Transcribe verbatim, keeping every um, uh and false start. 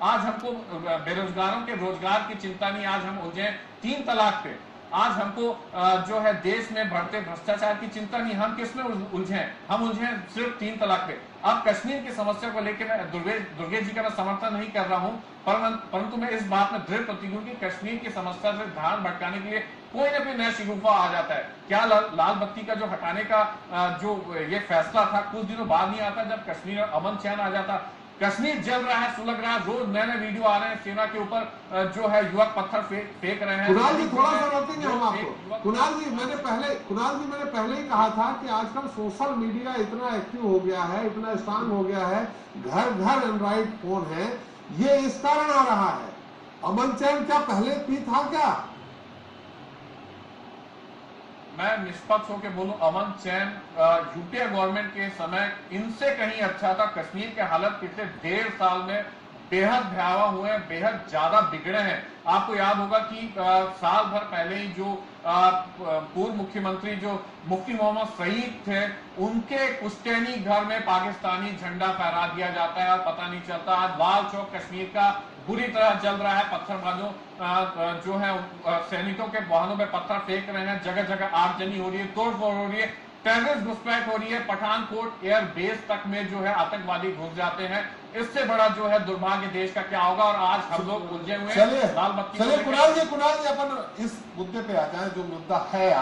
आज हमको बेरोजगारों के रोजगार की चिंता नहीं, आज हम उलझे तीन तलाक पे, आज हमको जो है देश में बढ़ते भ्रष्टाचार की चिंता नहीं, हम किसमें उलझे? हम उलझे सिर्फ तीन तलाक पे। अब कश्मीर की समस्या को लेकर मैं दुर्गेश जी का मैं समर्थन नहीं कर रहा हूं, परंतु मैं इस बात में दृढ़ प्रतिज्ञ हूं कि कश्मीर की समस्या से ध्यान भटकाने के लिए कोई ना कोई नया शिगुफा आ जाता है। क्या लाल बत्ती का जो हटाने का जो ये फैसला था कुछ दिनों बाद नहीं आता, जब कश्मीर में अमन चैन आ जाता। कश्मीर जल रहा है, सुलग रहा है, रोज नए नए वीडियो आ रहे हैं, सेना के ऊपर जो है युवक पत्थर फेंक फेंक रहे हैं। कुणाल जी थोड़ा सा रोकेंगे हम आपको। कुणाल जी मैंने पहले कुणाल जी मैंने पहले ही कहा था कि आजकल सोशल मीडिया इतना एक्टिव हो गया है, इतना स्ट्रांग हो गया है, घर घर एंड्रॉइड फोन है, ये इस कारण आ रहा है। अमन चैन क्या पहले भी था क्या? मैं निष्पक्ष होकर बोलूं, अमन चैन यूपीए गवर्नमेंट के समय इनसे कहीं अच्छा था। कश्मीर के हालत पिछले डेढ़ साल में बेहद भयावह हुए हैं, बेहद ज्यादा बिगड़े हैं। आपको याद होगा कि आ, साल भर पहले ही जो पूर्व मुख्यमंत्री जो मुफ्ती मोहम्मद सईद थे, उनके पुश्तैनी घर में पाकिस्तानी झंडा फहरा दिया जाता है और पता नहीं चलता। आज लाल चौक कश्मीर का बुरी तरह जल रहा है, पत्थरबाजों जो है सैनिकों के वाहनों में पत्थर फेंक रहे हैं, जगह जगह आगजनी हो रही है, तोड़फोड़ हो रही है, टेररिस्ट घुसपैठ हो रही है, पठानकोट एयर बेस तक में जो है आतंकवादी घुस जाते हैं। इससे बड़ा जो है दुर्भाग्य देश का क्या होगा? और आज हम लोग उलझे हुए हैं लाल बत्ती। चलिए कुणाल जी कुणाल जी अपन इस मुद्दे पे आ जाए जो मुद्दा है।